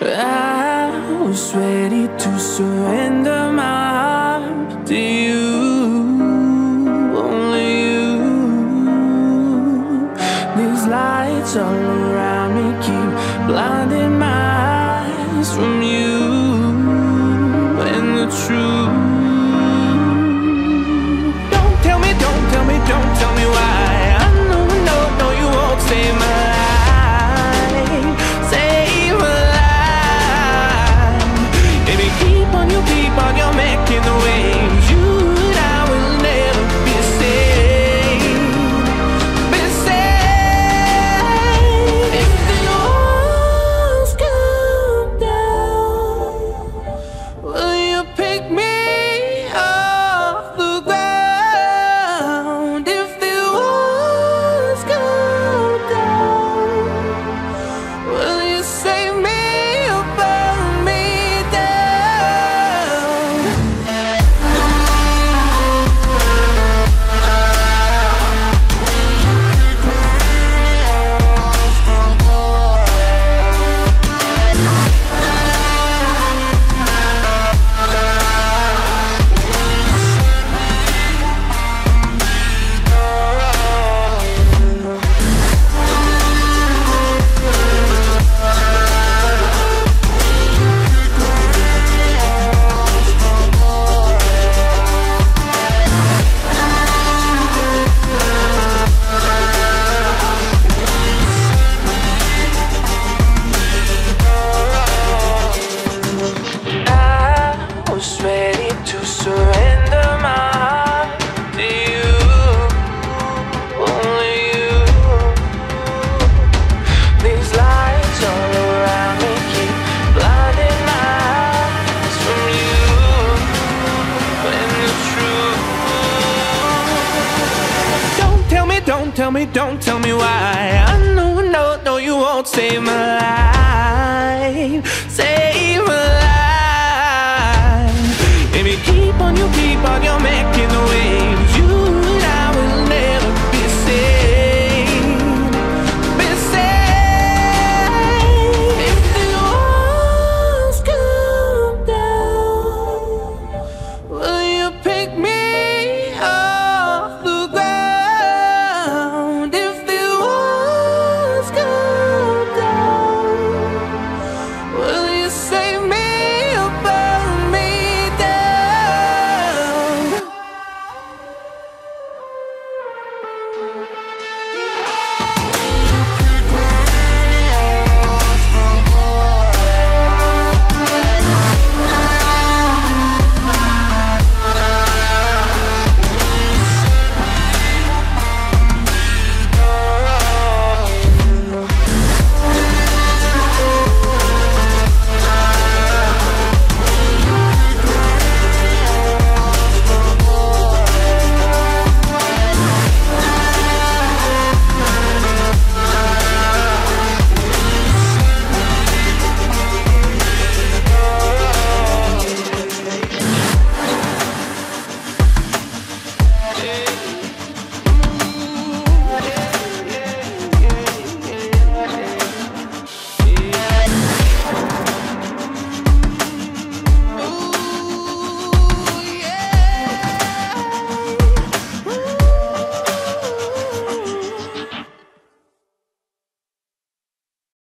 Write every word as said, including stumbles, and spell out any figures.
I was ready to surrender my heart to you, only you. These lights all around me keep blinding my eyes from you and the truth. Don't tell me, don't tell me, don't tell me why. I know, no, no, you won't save my life. Save my life. Baby, keep on, you keep on, you're making the waves. You and I will never be saved, be saved. If the walls come down, will you pick me off the ground? If the walls come down, will you save me or burn me down? I was ready to surrender my heart to you, only you. These lights all around me keep blinding my eyes from you and the truth. Don't tell me, don't tell me, don't tell me why. I know, no, no, you won't save my life, save my life. Baby, keep on, you keep on, you're making the waves. You